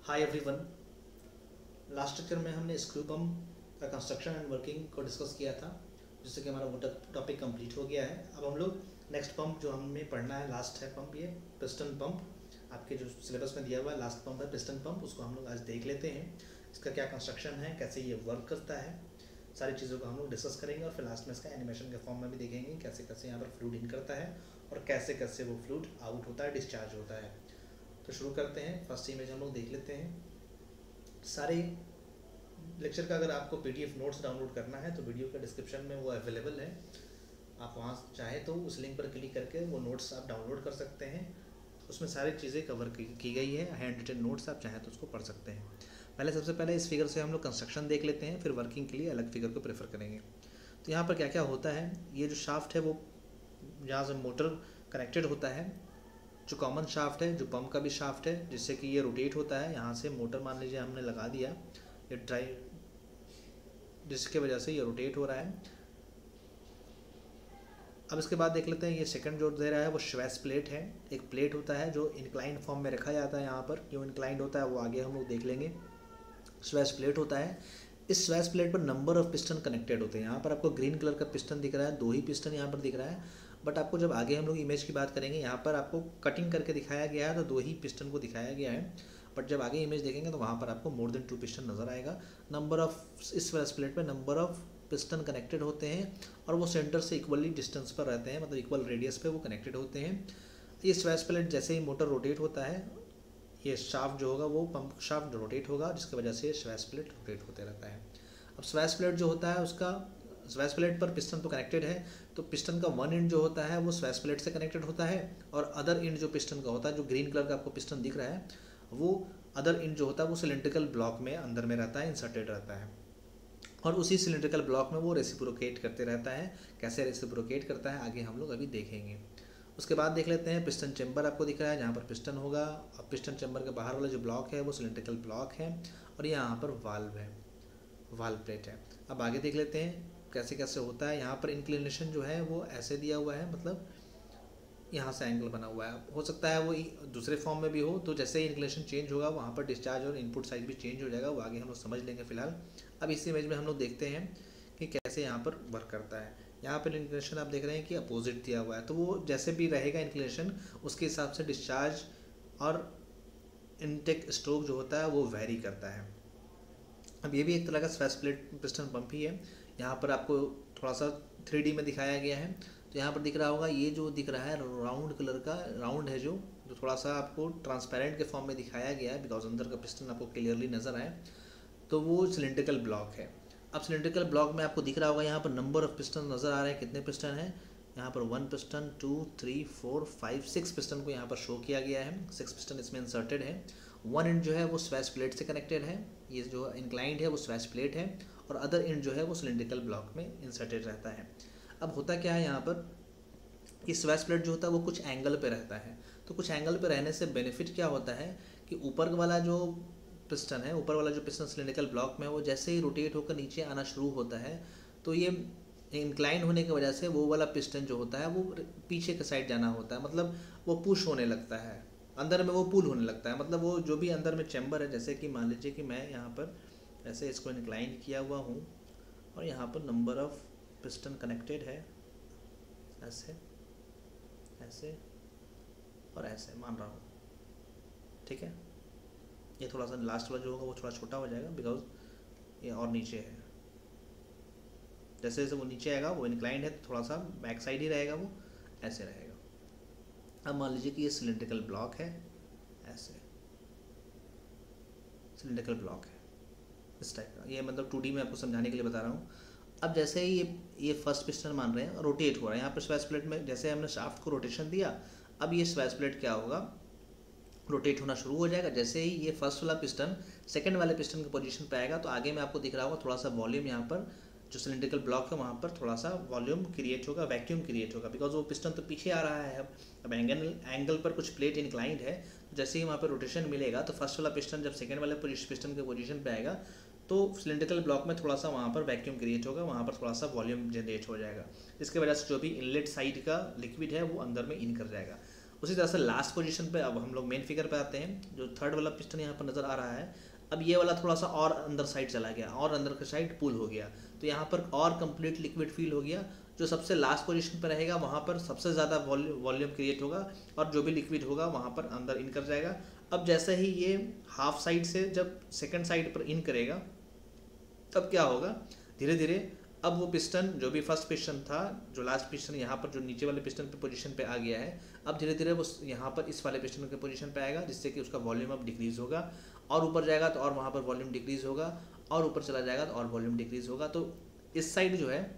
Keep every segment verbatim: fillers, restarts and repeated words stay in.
Hi everyone. Last lecture में हमने screw pump का कंस्ट्रक्शन एंड वर्किंग को डिस्कस किया था, जिससे कि हमारा वो टॉपिक कंप्लीट हो गया है। अब हम लोग नेक्स्ट पंप जो हमें पढ़ना है, लास्ट है पंप, ये पिस्टन पंप। आपके जो सिलेबस में दिया हुआ है लास्ट पंप है पिस्टन पंप, उसको हम लोग आज देख लेते हैं। इसका क्या कंस्ट्रक्शन है, कैसे ये वर्क करता है, सारी चीज़ों को हम लोग डिस्कस करेंगे। और फिर लास्ट में इसका एनिमेशन के फॉर्म में भी देखेंगे कैसे कैसे यहाँ पर फ्लूइड इन करता है और कैसे कैसे वो फ्लूइड आउट होता है, डिस्चार्ज होता है। तो शुरू करते हैं। फर्स्ट इमेज हम लोग देख लेते हैं। सारे लेक्चर का अगर आपको पीडीएफ नोट्स डाउनलोड करना है तो वीडियो के डिस्क्रिप्शन में वो अवेलेबल है। आप वहाँ चाहें तो उस लिंक पर क्लिक करके वो नोट्स आप डाउनलोड कर सकते हैं। उसमें सारी चीज़ें कवर की गई है, हैंड रिटन नोट्स, आप चाहें तो उसको पढ़ सकते हैं। पहले सबसे पहले इस फिगर से हम लोग कंस्ट्रक्शन देख लेते हैं, फिर वर्किंग के लिए अलग फिगर को प्रेफर करेंगे। तो यहाँ पर क्या क्या होता है, ये जो शाफ्ट है वो जहाँ से मोटर कनेक्टेड होता है, जो कॉमन शाफ्ट है, जो पंप का भी शाफ्ट है, जिससे कि ये रोटेट होता है। यहाँ से मोटर मान लीजिए हमने लगा दिया, ये ड्राई, जिसके वजह से ये रोटेट हो रहा है। अब इसके बाद देख लेते हैं, ये सेकंड जो दे रहा है वो श्वेस प्लेट है। एक प्लेट होता है जो इंक्लाइंड फॉर्म में रखा जाता है। यहाँ पर क्यों इंक्लाइंड होता है वो आगे हम लोग देख लेंगे। श्वेस प्लेट होता है। इस श्वेस प्लेट पर नंबर ऑफ पिस्टन कनेक्टेड होते हैं। यहाँ पर आपको ग्रीन कलर का पिस्टन दिख रहा है, दो ही पिस्टन यहाँ पर दिख रहा है। बट आपको जब आगे हम लोग इमेज की बात करेंगे, यहाँ पर आपको कटिंग करके दिखाया गया है तो दो ही पिस्टन को दिखाया गया है। बट जब आगे इमेज देखेंगे तो वहाँ पर आपको मोर देन टू पिस्टन नज़र आएगा। नंबर ऑफ, इस श्वेस प्लेट पे नंबर ऑफ पिस्टन कनेक्टेड होते हैं और वो सेंटर से इक्वली डिस्टेंस पर रहते हैं, मतलब इक्वल रेडियस पे वो कनेक्टेड होते हैं। ये श्वेस प्लेट जैसे ही मोटर रोटेट होता है, ये शाफ्ट जो होगा वो पंप शाफ्ट रोटेट होगा, जिसकी वजह से श्वेस प्लेट रोटेट होते रहता है। अब श्वेस प्लेट जो होता है, उसका श्वेस प्लेट पर पिस्टन तो कनेक्टेड है, तो पिस्टन का वन एंड जो होता है वो श्वेस प्लेट से कनेक्टेड होता है, और अदर एंड जो पिस्टन का होता है, जो ग्रीन कलर का आपको पिस्टन दिख रहा है, वो अदर एंड जो होता है वो सिलेंड्रिकल ब्लॉक में अंदर में रहता है, इंसर्टेड रहता है। और उसी सिलेंड्रिकल ब्लॉक में वो रेसिप्रोकेट करते रहता है। कैसे रेसिप्रोकेट करता है आगे हम लोग अभी देखेंगे। उसके बाद देख लेते हैं, पिस्टन चैम्बर आपको दिख रहा है जहाँ पर पिस्टन होगा। और पिस्टन चैम्बर के बाहर वाला जो ब्लॉक है वो सिलेंड्रिकल ब्लॉक है, और यहाँ पर वाल्व है, वाल्व प्लेट है। अब आगे देख लेते हैं कैसे कैसे होता है। यहाँ पर इंक्लिनेशन जो है वो ऐसे दिया हुआ है, मतलब यहाँ से एंगल बना हुआ है। हो सकता है वो दूसरे फॉर्म में भी हो, तो जैसे ही इंक्लिनेशन चेंज होगा वहाँ पर डिस्चार्ज और इनपुट साइड भी चेंज हो जाएगा, वो आगे हम लोग समझ लेंगे फिलहाल। अब इस इमेज में हम लोग देखते हैं कि कैसे यहाँ पर वर्क करता है। यहाँ पर इंक्लिनेशन आप देख रहे हैं कि अपोजिट दिया हुआ है, तो वो जैसे भी रहेगा इंक्लिनेशन, उसके हिसाब से डिस्चार्ज और इनटेक स्ट्रोक जो होता है वो वेरी करता है। अब ये भी एक तरह का श्वेस प्लेट पिस्टन पंप ही है। यहाँ पर आपको थोड़ा सा थ्री डी में दिखाया गया है, तो यहाँ पर दिख रहा होगा, ये जो दिख रहा है राउंड कलर का राउंड है, जो जो थोड़ा सा आपको ट्रांसपेरेंट के फॉर्म में दिखाया गया है, बिकॉज अंदर का पिस्टन आपको क्लियरली नजर आए, तो वो सिलेंड्रिकल ब्लॉक है। अब सिलेंड्रिकल ब्लॉक में आपको दिख रहा होगा यहाँ पर नंबर ऑफ पिस्टन नजर आ रहे हैं। कितने पिस्टन हैं यहाँ पर? One piston, two, three, four, five, six piston को यहाँ पर शो किया गया है। सिक्स पिस्टन इसमें इंसर्टेड है। वन एंड जो है वो श्वेस प्लेट से कनेक्टेड है, ये जो इंक्लाइंड है वो श्वेस प्लेट है, और अदर एंड जो है वो सिलेंड्रिकल ब्लॉक में इंसर्टेड रहता है। अब होता क्या है यहाँ पर कि श्वेस प्लेट जो होता है वो कुछ एंगल पे रहता है। तो कुछ एंगल पे रहने से बेनिफिट क्या होता है कि ऊपर वाला जो पिस्टन है, ऊपर वाला जो पिस्टन सिलेंड्रिकल ब्लॉक में, वो जैसे ही रोटेट होकर नीचे आना शुरू होता है, तो ये इंक्लाइन होने की वजह से वो वाला पिस्टन जो होता है वो पीछे के साइड जाना होता है, मतलब वो पुश होने लगता है, अंदर में वो पुल होने लगता है। मतलब वो जो भी अंदर में चैम्बर है, जैसे कि मान लीजिए कि मैं यहाँ पर ऐसे इसको इंक्लाइन किया हुआ हूँ, और यहाँ पर नंबर ऑफ पिस्टन कनेक्टेड है, ऐसे ऐसे और ऐसे मान रहा हूँ, ठीक है। ये थोड़ा सा लास्ट वाला जो होगा वो थोड़ा छोटा हो जाएगा, बिकॉज ये और नीचे है। जैसे जैसे वो नीचे आएगा, वो इंक्लाइंड है तो थोड़ा सा बैक साइड ही रहेगा, वो ऐसे रहेगा। अब मान लीजिए कि ये सिलेंड्रिकल ब्लॉक है, ऐसे सिलेंड्रिकल ब्लॉक है इस टाइप का। ये मतलब टू डी में आपको समझाने के लिए बता रहा हूँ। अब जैसे ही ये ये फर्स्ट पिस्टन मान रहे हैं, रोटेट हो रहा है यहाँ पर श्वेस प्लेट में, जैसे हमने शाफ्ट को रोटेशन दिया, अब ये श्वेस प्लेट क्या होगा, रोटेट होना शुरू हो जाएगा। जैसे ही ये फर्स्ट वाला पिस्टन सेकंड वाले पिस्टन की पोजीशन पे आएगा, तो आगे में आपको दिख रहा होगा थोड़ा सा वॉल्यूम, यहाँ पर जो सिलेंड्रिकल ब्लॉक है वहाँ पर थोड़ा सा वॉल्यूम क्रिएट होगा, वैक्यूम क्रिएट होगा, बिकॉज वो पिस्टन तो पीछे आ रहा है। अब अब एंगल एंगल पर कुछ प्लेट इंक्लाइंड है, तो जैसे ही वहाँ पर रोटेशन मिलेगा, तो फर्स्ट वाला पिस्टन जब सेकेंड वाले पिस्टन के पोजीशन पे आएगा, तो सिलेंड्रिकल ब्लॉक में थोड़ा सा वहाँ पर वैक्यूम क्रिएट होगा, वहाँ पर थोड़ा सा वॉल्यूम जनरेट हो जाएगा, जिसकी वजह से जो भी इनलेट साइड का लिक्विड है वो अंदर में इन कर जाएगा। उसी तरह से लास्ट पोजीशन पे अब हम लोग मेन फिगर पे आते हैं। जो थर्ड वाला पिस्टन यहाँ पर नज़र आ रहा है, अब ये वाला थोड़ा सा और अंदर साइड चला गया और अंदर का साइड पुल हो गया, तो यहाँ पर और कंप्लीट लिक्विड फील हो गया। जो सबसे लास्ट पोजीशन पर रहेगा वहाँ पर सबसे ज़्यादा वॉल्यूम क्रिएट होगा और जो भी लिक्विड होगा वहाँ पर अंदर इन कर जाएगा। अब जैसे ही ये हाफ साइड से जब सेकंड साइड पर इन करेगा तब क्या होगा, धीरे धीरे अब वो पिस्टन जो भी फर्स्ट पिस्टन था, जो लास्ट पिस्टन यहाँ पर जो नीचे वाले पिस्टन पे पोजीशन पे आ गया है, अब धीरे धीरे वो यहाँ पर इस वाले पिस्टन के पोजीशन पे आएगा, जिससे कि उसका वॉल्यूम अब डिक्रीज़ होगा और ऊपर जाएगा तो और वहाँ पर वॉल्यूम डिक्रीज़ होगा और ऊपर चला जाएगा तो और वॉल्यूम डिक्रीज़ होगा। तो इस साइड जो है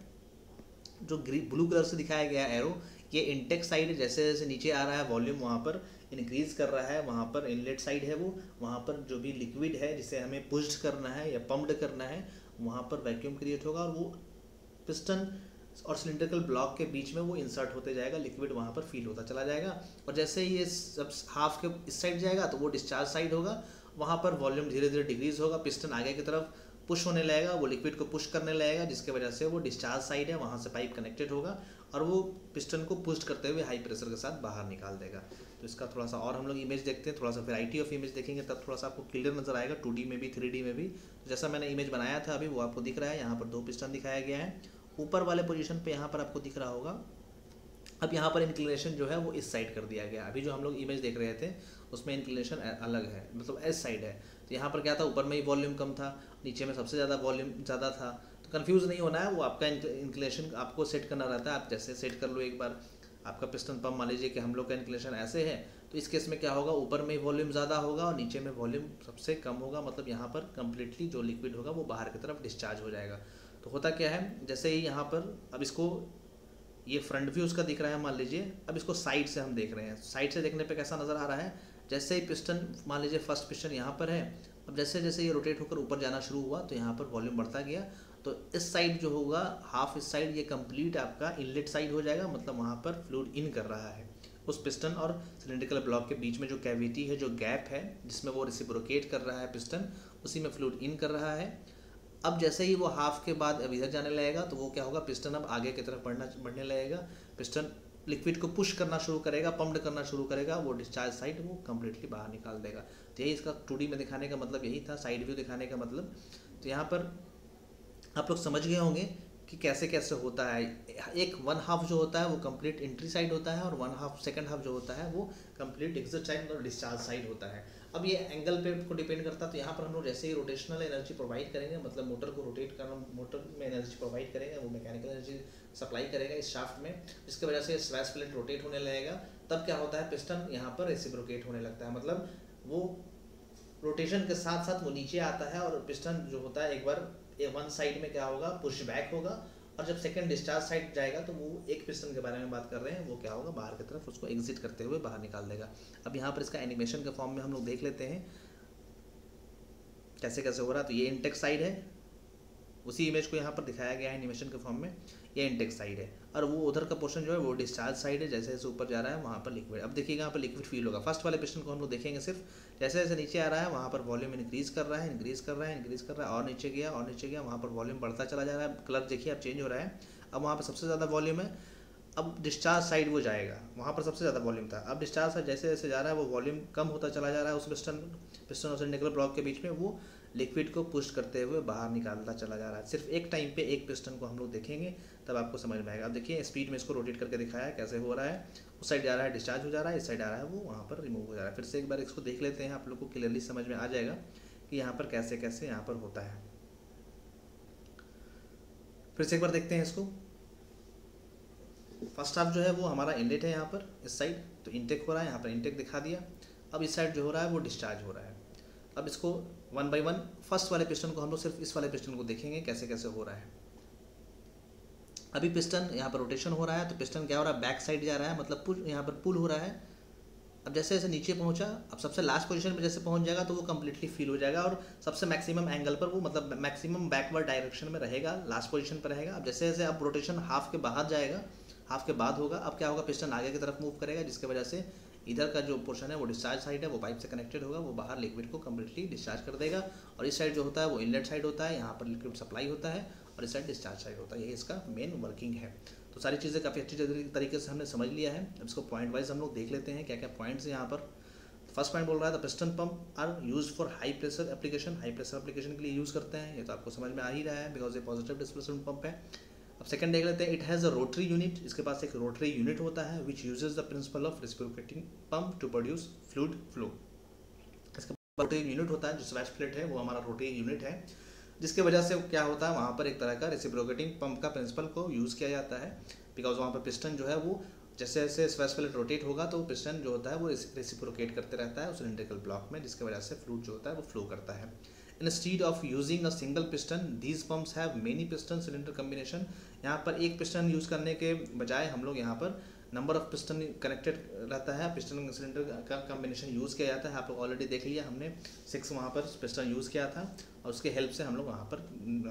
जो ग्रीन ब्लू कलर से दिखाया गया एरो, ये इनटेक साइड है। जैसे जैसे नीचे आ रहा है वॉल्यूम वहाँ पर इंक्रीज़ कर रहा है, वहाँ पर इनलेट साइड है वो, वहाँ पर जो भी लिक्विड है जिसे हमें पुश्ड करना है या पम्प्ड करना है वहाँ पर वैक्यूम क्रिएट होगा और वो पिस्टन और सिलिंड्रिकल ब्लॉक के बीच में वो इंसर्ट होते जाएगा, लिक्विड वहाँ पर फील होता चला जाएगा। और जैसे ही ये सब हाफ के इस साइड जाएगा तो वो डिस्चार्ज साइड होगा, वहाँ पर वॉल्यूम धीरे धीरे डिक्रीज़ होगा, पिस्टन आगे की तरफ पुश होने लगेगा, वो लिक्विड को पुश करने लगेगा, जिसके वजह से वो डिस्चार्ज साइड है वहाँ से पाइप कनेक्टेड होगा और वो पिस्टन को पुश करते हुए हाई प्रेशर के साथ बाहर निकाल देगा। तो इसका थोड़ा सा और हम लोग इमेज देखते हैं, थोड़ा सा वैरायटी ऑफ इमेज देखेंगे तब थोड़ा सा आपको क्लियर नजर आएगा, टू डी में भी थ्री डी में भी। जैसा मैंने इमेज बनाया था अभी वो आपको दिख रहा है, यहाँ पर दो पिस्टन दिखाया गया है, ऊपर वाले पोजीशन पे यहाँ पर आपको दिख रहा होगा। अब यहाँ पर इंक्लिनेशन जो है वो इस साइड कर दिया गया, अभी जो हम लोग इमेज देख रहे थे उसमें इंक्लिनेशन अलग है, मतलब इस साइड है। तो यहाँ पर क्या था, ऊपर में ही वॉल्यूम कम था, नीचे में सबसे ज़्यादा वॉल्यूम ज़्यादा था। तो कंफ्यूज नहीं होना है, वो आपका इंक्लिनेशन आपको सेट करना रहता है। आप जैसे सेट कर लो एक बार, आपका पिस्टन पंप मान लीजिए कि हम लोग का इंक्लिनेशन ऐसे है, तो इस केस में क्या होगा, ऊपर में वॉल्यूम ज़्यादा होगा और नीचे में वॉल्यूम सबसे कम होगा, मतलब यहाँ पर कंप्लीटली जो लिक्विड होगा वो बाहर की तरफ डिस्चार्ज हो जाएगा। तो होता क्या है, जैसे ही यहाँ पर अब इसको ये फ्रंट व्यू उसका दिख रहा है मान लीजिए, अब इसको साइड से हम देख रहे हैं, साइड से देखने पे कैसा नज़र आ रहा है, जैसे ही पिस्टन मान लीजिए फर्स्ट पिस्टन यहाँ पर है, अब जैसे जैसे ये रोटेट होकर ऊपर जाना शुरू हुआ तो यहाँ पर वॉल्यूम बढ़ता गया। तो इस साइड जो होगा हाफ इस साइड, ये कंप्लीट आपका इनलेट साइड हो जाएगा, मतलब वहाँ पर फ्लूइड इन कर रहा है। उस पिस्टन और सिलिंड्रिकल ब्लॉक के बीच में जो कैविटी है, जो गैप है जिसमें वो रेसिप्रोकेट कर रहा है पिस्टन, उसी में फ्लूइड इन कर रहा है। अब जैसे ही वो हाफ के बाद अब इधर जाने लगेगा तो वो क्या होगा, पिस्टन अब आगे की तरफ बढ़ना बढ़ने लगेगा, पिस्टन लिक्विड को पुश करना शुरू करेगा, पम्प्ड करना शुरू करेगा, वो डिस्चार्ज साइड वो कम्प्लीटली बाहर निकाल देगा। तो यही इसका टू डी में दिखाने का मतलब यही था, साइड व्यू दिखाने का मतलब। तो यहाँ पर आप लोग समझ गए होंगे कि कैसे कैसे होता है। एक वन हाफ जो होता है वो कंप्लीट एंट्री साइड होता है और वन हाफ सेकंड हाफ जो होता है वो कंप्लीट एग्जिट साइड और डिस्चार्ज साइड होता है। अब ये एंगल पे को डिपेंड करता है, तो यहाँ पर हम लोग जैसे ही रोटेशनल एनर्जी प्रोवाइड करेंगे, मतलब मोटर को रोटेट करना, मोटर में एनर्जी प्रोवाइड करेंगे, वो मैकेनिकल एनर्जी सप्लाई करेगा इस शाफ्ट में, जिसकी वजह से स्लैश प्लेट रोटेट होने लगेगा। तब क्या होता है, पिस्टन यहाँ पर रेसिप्रोकेट होने लगता है, मतलब वो रोटेशन के साथ साथ वो नीचे आता है और पिस्टन जो होता है एक बार वन साइड में क्या होगा, पुश बैक होगा, और जब सेकंड डिस्चार्ज साइड जाएगा तो वो एक पिस्टन के बारे में बात कर रहे हैं, वो क्या होगा, बाहर की तरफ उसको एग्जिट करते हुए बाहर निकाल देगा। अब यहाँ पर इसका एनिमेशन के फॉर्म में हम लोग देख लेते हैं कैसे कैसे हो रहा है। तो ये इंटेक साइड है, उसी इमेज को यहाँ पर दिखाया गया है एनिमेशन के फॉर्म में, ये इंटेक साइड है, और वो उधर का पोर्शन जो है वो डिस्चार्ज साइड है। जैसे जैसे ऊपर जा रहा है वहाँ पर लिक्विड, अब देखिएगा यहाँ पर लिक्विड फील होगा। फर्स्ट वाले पिस्टन को हम लोग देखेंगे सिर्फ, जैसे जैसे नीचे आ रहा है वहाँ पर वॉल्यूम इंक्रीज कर रहा है, इंक्रीज कर रहा है, इंक्रीज कर रहा है, और नीचे गया और नीचे गया, वहाँ पर वॉल्यूम बढ़ता चला जा रहा है। कलर देखिए अब चेंज हो रहा है, अब वहाँ पर सबसे ज़्यादा वॉल्यूम है। अब डिस्चार्ज साइड वो जाएगा, वहाँ पर सबसे ज़्यादा वॉल्यूम था, अब डिस्चार्ज साइड जैसे जैसे जा रहा है वो वॉल्यूम कम होता चला जा रहा है। उस पिस्टन पिस्टन और सिलिंड्रिकल ब्लॉक के बीच में वो लिक्विड को पुश करते हुए बाहर निकालता चला जा रहा है। सिर्फ एक टाइम पे एक पिस्टन को हम लोग देखेंगे तब आपको समझ में आएगा। अब देखिए स्पीड में इसको रोटेट करके दिखाया है कैसे हो रहा है, उस साइड जा रहा है डिस्चार्ज हो जा रहा है, इस साइड आ रहा है वो वहाँ पर रिमूव हो जा रहा है। फिर से एक बार इसको देख लेते हैं, आप लोग को क्लियरली समझ में आ जाएगा कि यहाँ पर कैसे कैसे यहाँ पर होता है। फिर से एक बार देखते हैं इसको। फर्स्ट हाफ जो है वो हमारा इनलेट है, यहाँ पर इस साइड तो इनटेक हो रहा है, यहाँ पर इनटेक दिखा दिया। अब इस साइड जो हो रहा है वो डिस्चार्ज हो रहा है। अब इसको वन बाय वन फर्स्ट वाले पिस्टन को हम लोग सिर्फ इस वाले पिस्टन को देखेंगे कैसे कैसे हो रहा है। अभी पिस्टन यहाँ पर रोटेशन हो रहा है, तो पिस्टन क्या हो रहा है, बैक साइड जा रहा है, मतलब पुल यहाँ पर पुल हो रहा है। अब जैसे जैसे नीचे पहुँचा, अब सबसे लास्ट पोजीशन पे जैसे पहुँच जाएगा तो वो कम्प्लीटली फील हो जाएगा और सबसे मैक्सिमम एंगल पर वो, मतलब मैक्सिमम बैकवर्ड डायरेक्शन में रहेगा, लास्ट पोजीशन पर रहेगा। अब जैसे जैसे अब रोटेशन हाफ के बाहर जाएगा, हाफ के बाद होगा, अब क्या होगा, पिस्टन आगे की तरफ मूव करेगा, जिसकी वजह से इधर का जो पोर्शन है वो डिस्चार्ज साइड है, वो पाइप से कनेक्टेड होगा, वो बाहर लिक्विड को कम्प्लीटली डिस्चार्ज कर देगा। और इस साइड जो होता है वो इनलेट साइड होता है, यहाँ पर लिक्विड सप्लाई होता है और इस साइड डिस्चार्ज साइड होता है। यही इसका मेन वर्किंग है। तो सारी चीज़ें काफ़ी अच्छी तरीके से हमने समझ लिया है। अब इसको पॉइंट वाइज हम लोग देख लेते हैं क्या क्या पॉइंट्स हैं यहाँ पर। फर्स्ट पॉइंट बोल रहा है the piston pump are use for high pressure application, high pressure application के लिए यूज़ करते हैं। ये तो आपको समझ में आ ही रहा है बिकॉज ये पॉजिटिव डिस्प्लेसमेंट पंप है। अब सेकंड देख लेते हैं, it has a rotary unit, इसके पास एक रोटरी यूनिट होता है which uses the principle of reciprocating pump to produce fluid flow. इसका रोटरी यूनिट होता है, जो स्वेश प्लेट है वो हमारा रोटरी यूनिट है, जिसके वजह से क्या होता है वहाँ पर एक तरह का रेसिप्रोकेटिंग पंप का प्रिंसिपल को यूज़ किया जाता है। बिकॉज वहाँ पर पिस्टन जो है वो जैसे जैसे स्वेश प्लेट रोटेट होगा तो पिस्टन जो होता है वो रेसिप्रोकेट करते रहता है उस सिलिंड्रिकल ब्लॉक में, जिसकी वजह से फ्लूइड जो होता है वो फ्लो करता है। Instead of using a single piston, these pumps have many piston cylinder combination। यहाँ पर एक पिस्टन यूज़ करने के बजाय हम लोग यहाँ पर नंबर ऑफ पिस्टन कनेक्टेड रहता है, पिस्टन सिलेंडर का कॉम्बिनेशन यूज़ किया जाता है। आप लोग ऑलरेडी देख लिया हमने सिक्स वहाँ पर पिस्टन यूज़ किया था और उसके हेल्प से हम लोग वहाँ पर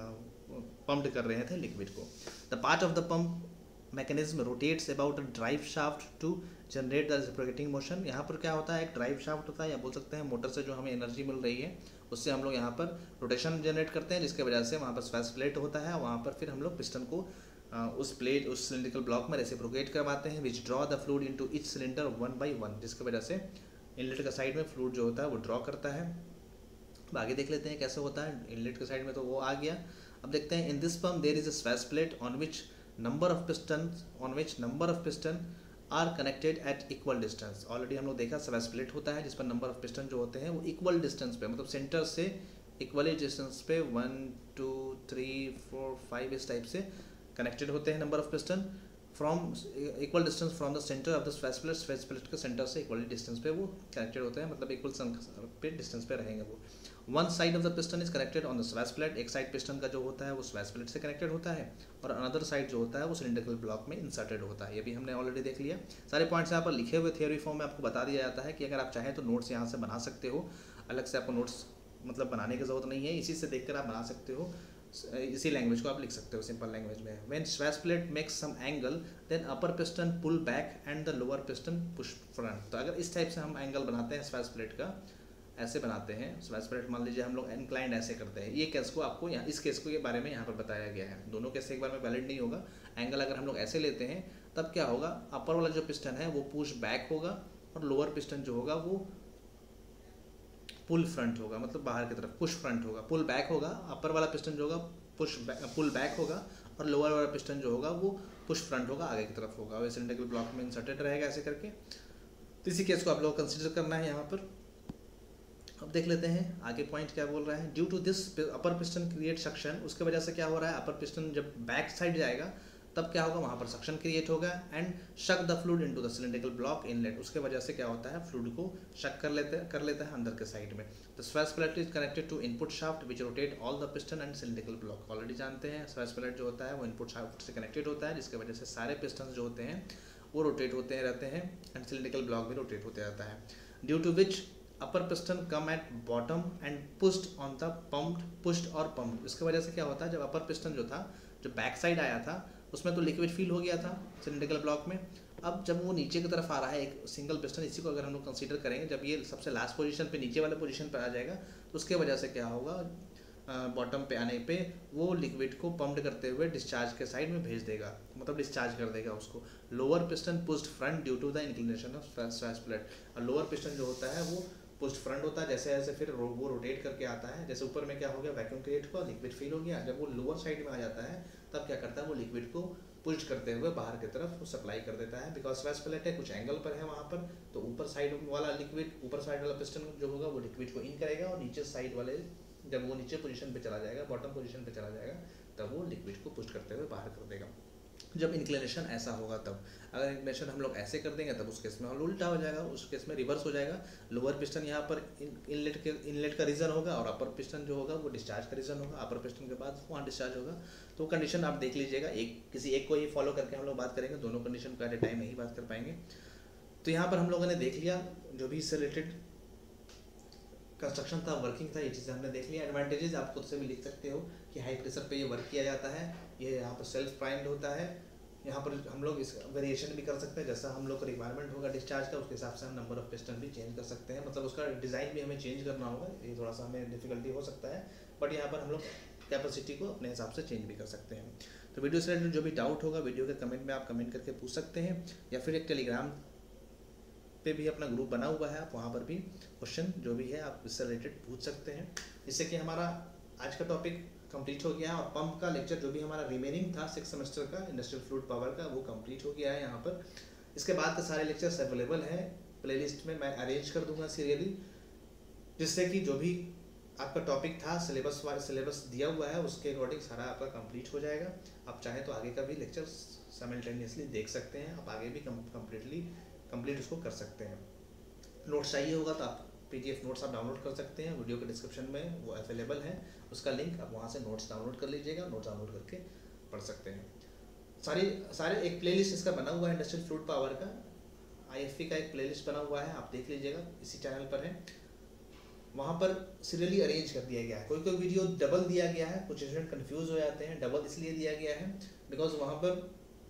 पम्प्ड कर रहे थे लिक्विड को। The part of the pump mechanism rotates about a drive shaft to generate the reciprocating motion. यहाँ पर क्या होता है, एक ड्राइव शाफ्ट होता है या बोल सकते हैं मोटर से जो हमें एनर्जी मिल रही है उससे हम लोग यहाँ पर रोटेशन जनरेट करते हैं, जिसके वजह से वहाँ पर स्वेश प्लेट होता है। वहाँ पर फिर हम लोग पिस्टन को उस प्लेट उस सिलिंड्रिकल ब्लॉक में रेसिप्रोकेट करवाते हैं which draw the fluid into each cylinder one by one, जिसकी वजह से इनलेट का साइड में फ्लूइड जो होता है वो ड्रॉ करता है। अब आगे देख लेते हैं कैसे होता है। इनलेट के साइड में तो वो आ गया। अब देखते हैं, in this pump there is a swash plate on which number of piston on which number of piston are connected at equal distance. Already हम लोग देखा स्वेश प्लेट होता है जिस पर नंबर ऑफ पिस्टन जो होते हैं वो इक्वल डिस्टेंस पे, मतलब सेंटर से इक्वली डिस्टेंस पे one two three four five इस टाइप से कनेक्टेड होते हैं number of piston from equal distance from the centre of the swash plate. Swash plate के सेंटर से इक्वली डिस्टेंस पे वो कनेक्टेड होते हैं, मतलब इक्वल पे डिस्टेंस पे रहेंगे वो। One side of the piston is connected on the swash plate, एक साइड पिस्टन का जो होता है वो स्वेश प्लेट से कनेक्टेड होता है और अनदर साइड जो होता है वो सिलिंड्रिकल ब्लॉक में इंसर्टेड होता है। ये भी हमने ऑलरेडी देख लिया। सारे पॉइंट्स यहाँ पर लिखे हुए थियोरी फॉर्म में आपको बता दिया जाता है कि अगर आप चाहें तो नोट्स यहाँ से बना सकते हो, अलग से आपको नोट्स मतलब बनाने की जरूरत नहीं है, इसी से देखकर आप बना सकते हो, इसी लैंग्वेज को आप लिख सकते हो सिंपल लैंग्वेज में। When swash plate makes some angle then upper piston pull back and the lower piston push front. तो अगर इस टाइप से हम एंगल बनाते हैं स्वेश प्लेट का, ऐसे बनाते हैं स्वेश प्लेट, मान लीजिए हम लोग इंक्लाइंड ऐसे करते हैं, ये केस को आपको यहाँ इस केस को के बारे में यहाँ पर बताया गया है। दोनों केस एक बार में वैलिड नहीं होगा। एंगल अगर हम लोग ऐसे लेते हैं तब क्या होगा, अपर वाला जो पिस्टन है वो पुश बैक होगा और लोअर पिस्टन जो होगा वो पुल फ्रंट होगा, मतलब बाहर की तरफ पुश फ्रंट होगा। पुल बैक होगा, अपर वाला पिस्टन जो होगा पुश पुल बैक होगा और लोअर वाला पिस्टन जो होगा वो पुश फ्रंट होगा, आगे की तरफ होगा। वैसे सिलिंड्रिकल ब्लॉक में इंसर्टेड रहेगा ऐसे करके। तो इसी केस को आप लोग कंसिडर करना है यहाँ पर। अब देख लेते हैं आगे पॉइंट क्या बोल रहा है। Due to this upper piston create suction, उसके वजह से क्या हो रहा है, अपर पिस्टन जब बैक साइड जाएगा तब क्या होगा, वहाँ पर सक्शन क्रिएट होगा and suck the fluid into the cylindrical block inlet. उसके वजह से क्या होता है, फ्लूइड को शक कर लेते कर लेता है अंदर के साइड में। The swash plate is connected to input shaft which rotate all the piston and cylindrical block. Already जानते हैं स्वेश प्लेट जो होता है वो इनपुट शाफ्ट से कनेक्टेड होता है, जिसकी वजह से सारे पिस्टन जो होते हैं वो रोटेट होते रहते हैं एंड सिलिंड्रिकल ब्लॉक भी रोटेट होते रहता है। Due to which upper piston come at bottom and pushed on the pumped pushed और पम्प्ड। इसकी वजह से क्या होता है, जब अपर पिस्टन जो था जो बैक साइड आया था उसमें तो लिक्विड फील हो गया था सिलिंड्रिकल ब्लॉक में। अब जब वो नीचे की तरफ आ रहा है एक सिंगल पिस्टन, इसी को अगर हम लोग कंसीडर करेंगे, जब ये सबसे लास्ट पोजीशन पे नीचे वाले पोजीशन पे आ जाएगा तो उसके वजह से क्या होगा, बॉटम पे आने पे वो लिक्विड को पम्प्ड करते हुए डिस्चार्ज के साइड में भेज देगा, मतलब डिस्चार्ज कर देगा उसको। Lower piston pushed front due to the inclination of swash plate. और लोअर पिस्टन जो होता है वो पुश्ड फ्रंट होता है, जैसे जैसे फिर वो रोटेट करके आता है, जैसे ऊपर में क्या हो गया, वैक्यूम क्रिएट हुआ, लिक्विड फील हो गया। जब वो लोअर साइड में आ जाता है तब क्या करता है, वो लिक्विड को पुश करते हुए बाहर की तरफ वो सप्लाई कर देता है। बिकॉज स्वेश प्लेट है कुछ एंगल पर है वहाँ पर, तो ऊपर साइड वाला लिक्विड ऊपर साइड वाला पिस्टन जो होगा वो लिक्विड को इन करेगा और नीचे साइड वाले जब वो नीचे पोजीशन पे चला जाएगा, बॉटम पोजीशन पे चला जाएगा, तब वो लिक्विड को पुश करते हुए बाहर कर देगा। जब इंक्लिनेशन ऐसा होगा तब, अगर इंक्लिनेशन हम लोग ऐसे कर देंगे तब उस केस में उल्टा हो जाएगा, उस केस में रिवर्स हो जाएगा। लोअर पिस्टन यहाँ पर इनलेट के इनलेट का रीजन होगा और अपर पिस्टन जो होगा वो डिस्चार्ज का रीजन होगा। अपर पिस्टन के बाद वहाँ डिस्चार्ज होगा। तो कंडीशन आप देख लीजिएगा, एक किसी एक को ही फॉलो करके हम लोग बात करेंगे, दोनों कंडीशन को एट ए टाइम नहीं बात कर पाएंगे। तो यहाँ पर हम लोगों ने देख लिया जो भी इससे रिलेटेड कंस्ट्रक्शन था, वर्किंग था, ये चीज़ें हमने देख लिया। एडवांटेजेस आप खुद से भी लिख सकते हो कि हाई प्रेशर पे ये वर्क किया जाता है, ये यहाँ पर सेल्फ प्राइम्ड होता है। यहाँ पर हम लोग इस वेरिएशन भी कर सकते हैं, जैसा हम लोग को रिक्वायरमेंट होगा डिस्चार्ज का उसके हिसाब से हम नंबर ऑफ पिस्टन भी चेंज कर सकते हैं, मतलब उसका डिज़ाइन भी हमें चेंज करना होगा, ये थोड़ा सा हमें डिफिकल्टी हो सकता है। बट यहाँ पर हम लोग कैपेसिटी को अपने हिसाब से चेंज भी कर सकते हैं। तो वीडियो से रिलेटेड जो भी डाउट होगा वीडियो के कमेंट में आप कमेंट करके पूछ सकते हैं, या फिर एक टेलीग्राम पे भी अपना ग्रुप बना हुआ है, आप वहाँ पर भी क्वेश्चन जो भी है आप इससे रिलेटेड पूछ सकते हैं। इससे कि हमारा आज का टॉपिक कंप्लीट हो गया है और पंप का लेक्चर जो भी हमारा रिमेनिंग था सिक्स सेमेस्टर का इंडस्ट्रियल फ्लूइड पावर का वो कंप्लीट हो गया है यहाँ पर। इसके बाद के सारे लेक्चर्स अवेलेबल हैं प्लेलिस्ट में, मैं अरेंज कर दूंगा सीरियली, जिससे कि जो भी आपका टॉपिक था सिलेबस वाले सिलेबस दिया हुआ है उसके अकॉर्डिंग सारा आपका कंप्लीट हो जाएगा। आप चाहें तो आगे का भी लेक्चर साइमल्टेनियसली देख सकते हैं, आप आगे भी कम्प्लीटली कंप्लीट उसको कर सकते हैं। नोट्स चाहिए होगा तो आप पीडीएफ नोट्स आप डाउनलोड कर सकते हैं, वीडियो के डिस्क्रिप्शन में वो अवेलेबल है, उसका लिंक आप वहाँ से नोट्स डाउनलोड कर लीजिएगा, नोट्स डाउनलोड करके पढ़ सकते हैं। सारी सारे एक प्लेलिस्ट इसका बना हुआ है इंडस्ट्रियल फ्लूइड पावर का, आईएफपी का एक प्लेलिस्ट बना हुआ है, आप देख लीजिएगा, इसी चैनल पर है। वहाँ पर सीरियली अरेंज कर दिया गया है, कोई कोई वीडियो डबल दिया गया है, कुछ स्टूडेंट कंफ्यूज हो जाते हैं, डबल इसलिए दिया गया है बिकॉज वहाँ पर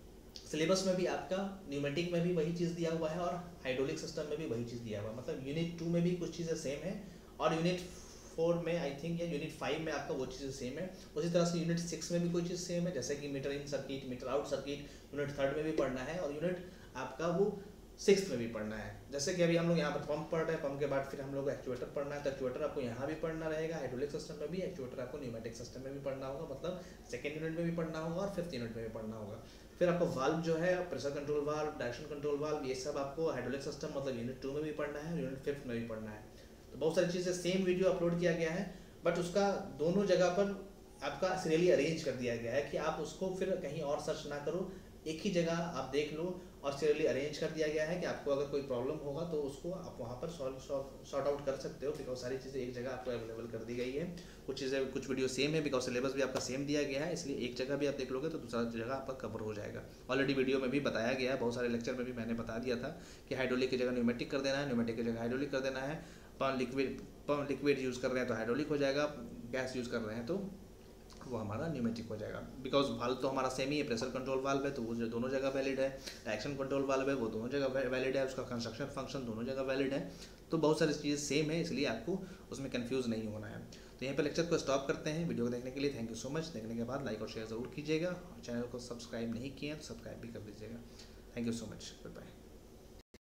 सिलेबस में भी आपका न्यूमेटिक में भी वही चीज़ दिया हुआ है और हाइड्रोलिक सिस्टम में भी वही चीज़ दिया हुआ है, मतलब यूनिट टू में भी कुछ चीज़ें सेम है और यूनिट फोर में आई थिंक या यूनिट फाइव में आपका वो चीज़ें सेम है। उसी तरह से यूनिट सिक्स में भी कोई चीज़ सेम है, जैसे कि meter in circuit, meter out circuit unit third में भी पढ़ना है और यूनिट आपका वो सिक्स में भी पढ़ना है। जैसे कि अभी हम लोग यहाँ पर पंप पढ़ रहे हैं, पंप के बाद फिर हम लोग एक्चुएटर पढ़ना है, तो एक्चुएटर आपको यहाँ भी पढ़ना रहेगा, हाइड्रोलिक सिस्टम में भी, एक्चुएटर आपको न्यूमेटिक सिस्टम में भी पढ़ना होगा, मतलब सेकेंड यूनिट में भी पढ़ना होगा और फिफ्थ यूनिट में भी पढ़ना होगा। फिर आपको वाल्व जो है, pressure control valve, direction control valve, ये सब आपको हाइड्रोलिक सिस्टम मतलब यूनिट टू में भी पढ़ना है, यूनिट फिफ्थ में भी पढ़ना है। तो बहुत सारी चीज़ें सेम वीडियो अपलोड किया गया है, बट उसका दोनों जगह पर आपका सीरियली अरेंज कर दिया गया है कि आप उसको फिर कहीं और सर्च ना करो, एक ही जगह आप देख लो और सीरियली अरेंज कर दिया गया है कि आपको अगर कोई प्रॉब्लम होगा तो उसको आप वहाँ पर सॉल्व सॉर्ट आउट कर सकते हो, बिकॉज सारी चीज़ें एक जगह आपको अवेलेबल कर दी गई है। कुछ चीज़ें कुछ वीडियो सेम है बिकॉज सिलेबस भी आपका सेम दिया गया है, इसलिए एक जगह भी आप देख लोगे तो दूसरा जगह आपका कवर हो जाएगा। ऑलरेडी वीडियो में भी बताया गया है, बहुत सारे लेक्चर में भी मैंने बता दिया था कि हाइड्रोलिक की जगह न्यूमेटिक कर देना है, न्यूमेटिक की जगह हाइड्रोलिक कर देना है, pump liquid pump liquid use कर रहे हैं तो हाइड्रोलिक हो जाएगा, गैस यूज़ कर रहे हैं तो वो हमारा न्यूमेटिक हो जाएगा। बिकॉज वाल्व तो हमारा सेम ही है, प्रेशर कंट्रोल वाल्व है तो वो जो दोनों जगह वैलिड है, डायरेक्शन कंट्रोल वाल्व है वो दोनों जगह वैलिड है, उसका कंस्ट्रक्शन फंक्शन दोनों जगह वैलिड है, तो बहुत सारी चीज़ें सेम है, इसलिए आपको उसमें कंफ्यूज नहीं होना है। तो यहाँ पर लेक्चर को स्टॉप करते हैं। वीडियो को देखने के लिए थैंक यू सो मच। देखने के बाद लाइक और शेयर ज़रूर कीजिएगा, और चैनल को सब्सक्राइब नहीं किए तो सब्सक्राइब भी कर दीजिएगा। Thank you so much, good bye.